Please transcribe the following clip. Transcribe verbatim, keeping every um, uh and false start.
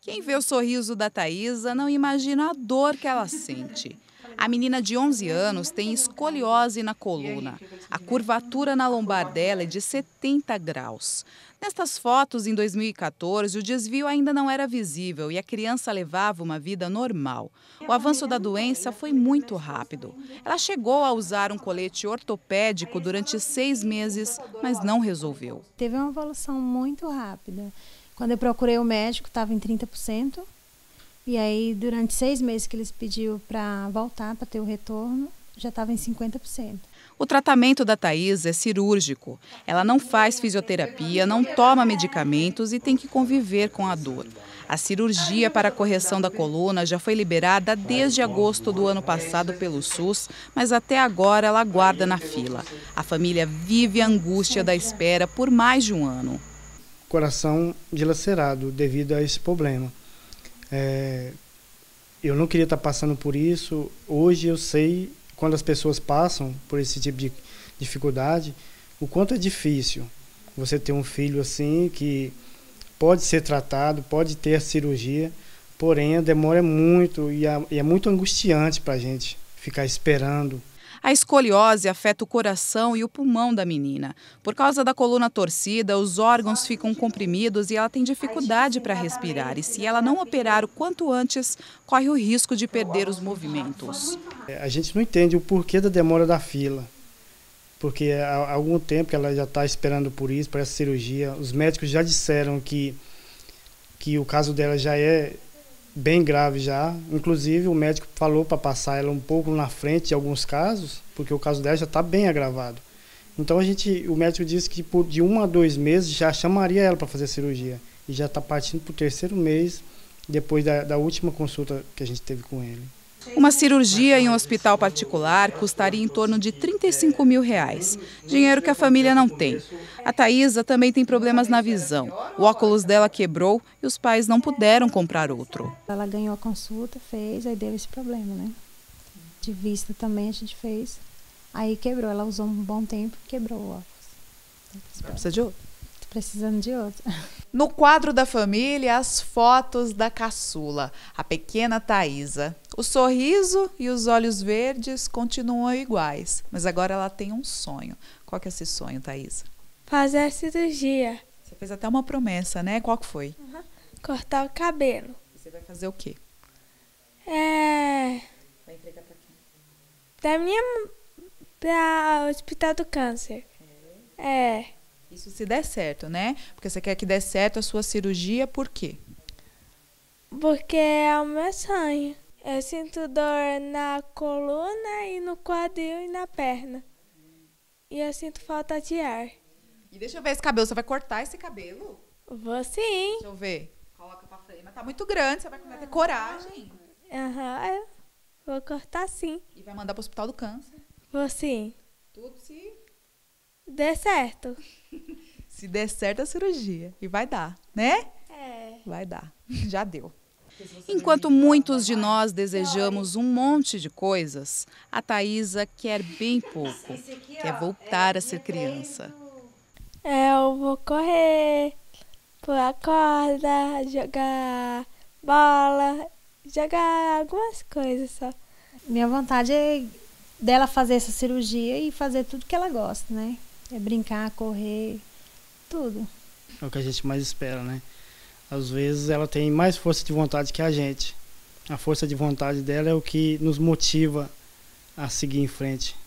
Quem vê o sorriso da Thaísa não imagina a dor que ela sente. A menina de onze anos tem escoliose na coluna. A curvatura na lombar dela é de setenta graus. Nestas fotos, em dois mil e quatorze, o desvio ainda não era visível e a criança levava uma vida normal. O avanço da doença foi muito rápido. Ela chegou a usar um colete ortopédico durante seis meses, mas não resolveu. Teve uma evolução muito rápida. Quando eu procurei o médico, estava em trinta por cento. E aí, durante seis meses que eles pediu para voltar, para ter o retorno, já estava em cinquenta por cento. O tratamento da Thaísa é cirúrgico. Ela não faz fisioterapia, não toma medicamentos e tem que conviver com a dor. A cirurgia para a correção da coluna já foi liberada desde agosto do ano passado pelo SUS, mas até agora ela aguarda na fila. A família vive a angústia da espera por mais de um ano. Coração dilacerado devido a esse problema. É, eu não queria estar passando por isso. Hoje eu sei, quando as pessoas passam por esse tipo de dificuldade, o quanto é difícil você ter um filho assim, que pode ser tratado, pode ter a cirurgia, porém a demora é muito e é muito angustiante para a gente ficar esperando. A escoliose afeta o coração e o pulmão da menina. Por causa da coluna torcida, os órgãos ficam comprimidos e ela tem dificuldade para respirar. E se ela não operar o quanto antes, corre o risco de perder os movimentos. A gente não entende o porquê da demora da fila. Porque há algum tempo que ela já está esperando por isso, por essa cirurgia. Os médicos já disseram que, que o caso dela já é bem grave já. Inclusive o médico falou para passar ela um pouco na frente de alguns casos, porque o caso dela já está bem agravado. Então a gente, o médico disse que por de um a dois meses já chamaria ela para fazer a cirurgia. E já está partindo para o terceiro mês, depois da, da última consulta que a gente teve com ele. Uma cirurgia em um hospital particular custaria em torno de trinta e cinco mil reais, dinheiro que a família não tem. A Thaísa também tem problemas na visão. O óculos dela quebrou e os pais não puderam comprar outro. Ela ganhou a consulta, fez, aí deu esse problema, né? De vista também a gente fez. Aí quebrou, ela usou um bom tempo e quebrou o óculos. Precisa de outro? Tô precisando de outro. No quadro da família, as fotos da caçula, a pequena Thaísa. O sorriso e os olhos verdes continuam iguais, mas agora ela tem um sonho. Qual que é esse sonho, Thaísa? Fazer a cirurgia. Você fez até uma promessa, né? Qual que foi? Uhum. Cortar o cabelo. Você vai fazer o quê? É... Vai entregar pra quem? Da minha... Pra Hospital do Câncer. É. É. Isso se der certo, né? Porque você quer que dê certo a sua cirurgia, por quê? Porque é o meu sonho. Eu sinto dor na coluna e no quadril e na perna. E eu sinto falta de ar. E deixa eu ver esse cabelo. Você vai cortar esse cabelo? Vou sim. Deixa eu ver. Coloca pra frente. Mas tá muito grande, você vai ter coragem. Aham, eu vou cortar sim. E vai mandar pro Hospital do Câncer. Vou sim. Tudo se... der certo. Se der certo a cirurgia. E vai dar, né? É. Vai dar. Já deu. Enquanto muitos de nós desejamos um monte de coisas, a Thaísa quer bem pouco. Quer voltar a ser criança. Eu vou correr, pular corda, jogar bola, jogar algumas coisas só. Minha vontade é dela fazer essa cirurgia e fazer tudo que ela gosta, né? É brincar, correr, tudo. É o que a gente mais espera, né? Às vezes ela tem mais força de vontade que a gente. A força de vontade dela é o que nos motiva a seguir em frente.